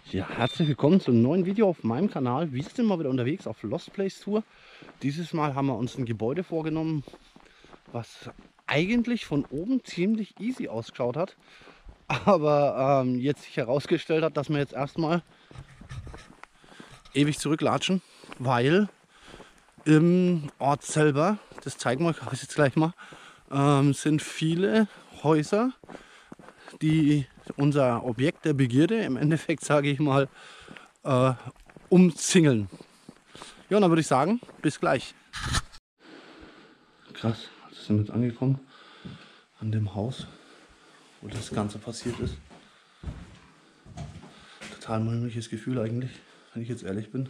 Ja, herzlich willkommen zu einem neuen Video auf meinem Kanal. Wir sind mal wieder unterwegs auf Lost Place Tour. Dieses Mal haben wir uns ein Gebäude vorgenommen, was eigentlich von oben ziemlich easy ausgeschaut hat, aber jetzt sich herausgestellt hat, dass wir jetzt erstmal ewig zurücklatschen, weil im Ort selber, das zeigen wir euch jetzt gleich mal, sind viele Häuser, die unser Objekt der Begierde, im Endeffekt sage ich mal, umzingeln. Ja, und dann würde ich sagen, bis gleich. Krass, jetzt sind wir jetzt angekommen an dem Haus, wo das Ganze passiert ist. Total mulmiges Gefühl eigentlich, wenn ich jetzt ehrlich bin.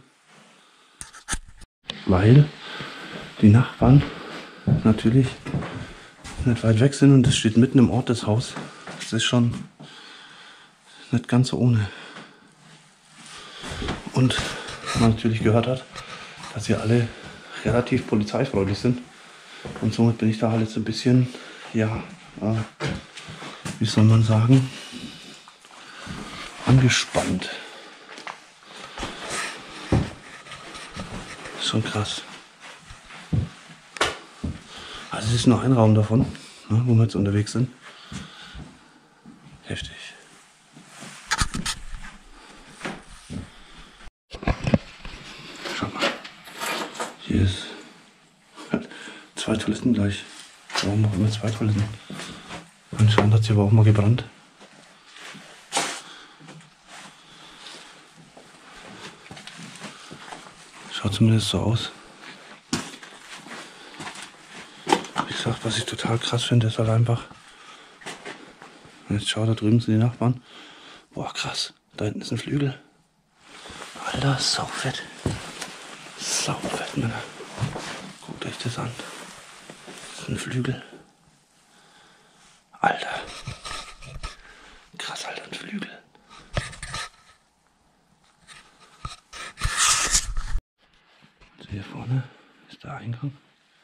Weil die Nachbarn natürlich nicht weit weg sind und es steht mitten im Ort das Haus. Das ist schon nicht ganz so ohne. Und man natürlich gehört hat, dass sie alle relativ polizeifreundlich sind. Und somit bin ich da halt jetzt ein bisschen, ja, wie soll man sagen, angespannt. Schon krass. Also es ist nur ein Raum davon, ne, wo wir jetzt unterwegs sind. Heftig. Schau mal. Hier ist zwei Toiletten gleich. Warum auch immer zwei Toiletten? Anscheinend hat sie aber auch mal gebrannt. Schaut zumindest so aus. Wie gesagt, was ich total krass finde, ist halt einfach. Jetzt schau, da drüben sind die Nachbarn. Boah, krass. Da hinten ist ein Flügel. Alter, saufett. Saufett, Männer. Guckt euch das an. Das ist ein Flügel. Alter. Krass, Alter, ein Flügel. Also hier vorne ist der Eingang.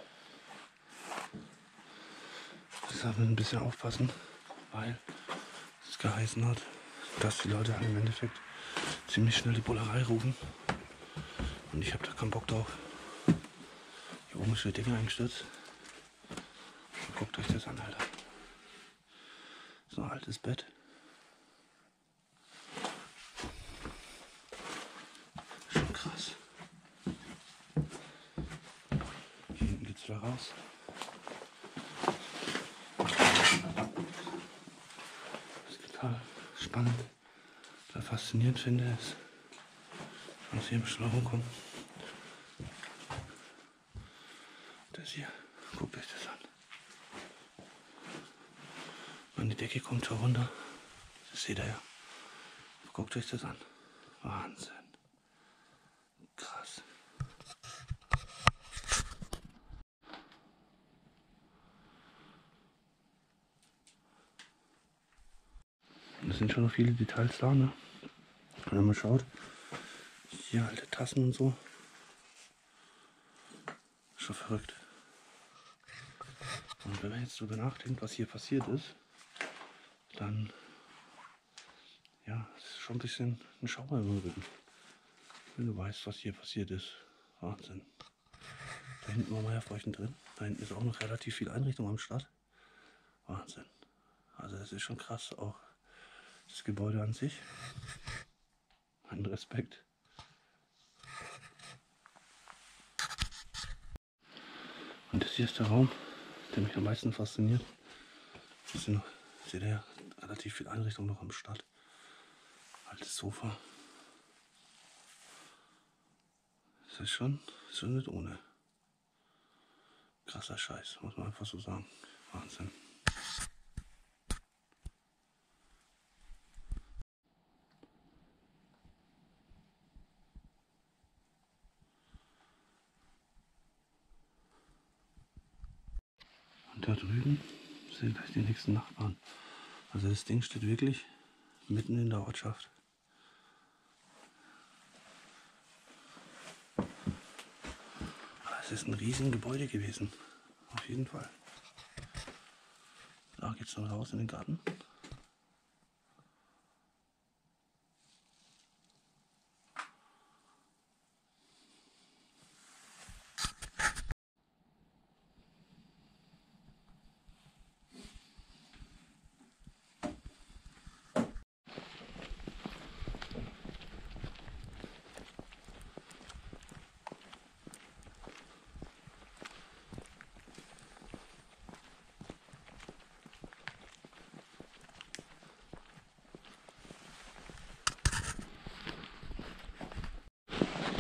Deshalb müssen wir ein bisschen aufpassen, weil es geheißen hat, dass die Leute halt im Endeffekt ziemlich schnell die Bullerei rufen. Und ich habe da keinen Bock drauf. Hier oben ist der Ding eingestürzt. Guckt euch das an, Alter. So ein altes Bett. Schon krass. Hier hinten geht's wieder raus. Das ist total spannend. Total faszinierend finde ist, was hier im Schlauch kommt. Das hier, guckt euch das an. Und die Decke kommt schon runter. Das seht ihr ja. Guckt euch das an. Wahnsinn. Krass. Und es sind schon noch viele Details da, ne? Und wenn man schaut, hier alte Tassen und so. Schon verrückt. Und wenn man jetzt darüber nachdenkt, was hier passiert ist, dann ja, es ist schon ein bisschen ein Schauer im Rücken. Wenn du weißt, was hier passiert ist. Wahnsinn. Da hinten waren wir ja vorhin drin. Da hinten ist auch noch relativ viel Einrichtung am Start. Wahnsinn. Also es ist schon krass, auch das Gebäude an sich. Mein Respekt. Und das hier ist der Raum, der mich am meisten fasziniert. Hier sind noch, seht ihr ja, relativ viel Einrichtung noch am Start. Altes Sofa. Das ist schon nicht ohne. Krasser Scheiß, muss man einfach so sagen. Wahnsinn. Und da drüben sind gleich die nächsten Nachbarn. Also das Ding steht wirklich mitten in der Ortschaft. Es ist ein riesen Gebäude gewesen. Auf jeden Fall. Da geht es dann raus in den Garten.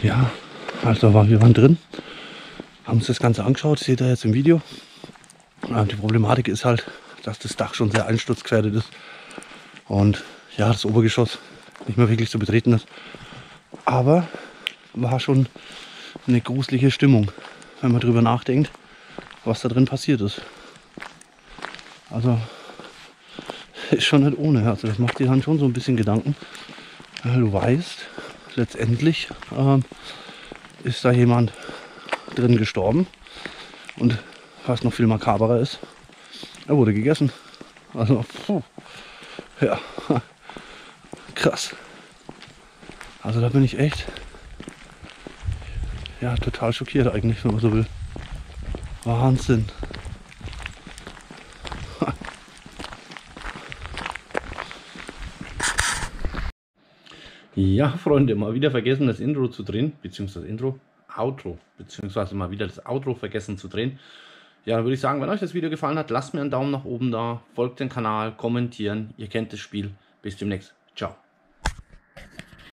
Ja, also wir waren drin, haben uns das Ganze angeschaut, seht ihr jetzt im Video. Die Problematik ist halt, dass das Dach schon sehr einsturzgefährdet ist und ja, das Obergeschoss nicht mehr wirklich zu betreten ist. Aber war schon eine gruselige Stimmung, wenn man drüber nachdenkt, was da drin passiert ist. Also ist schon nicht ohne. Also das macht dir dann schon so ein bisschen Gedanken. Du weißt, letztendlich ist da jemand drin gestorben. Und was noch viel makaberer ist, er wurde gegessen. Also, puh, ja, krass. Also da bin ich echt, ja, total schockiert eigentlich, wenn man so will. Wahnsinn. Ja, Freunde, mal wieder vergessen, das Intro zu drehen, beziehungsweise Outro, beziehungsweise mal wieder das Outro vergessen zu drehen. Ja, dann würde ich sagen, wenn euch das Video gefallen hat, lasst mir einen Daumen nach oben da, folgt dem Kanal, kommentieren, ihr kennt das Spiel. Bis demnächst. Ciao.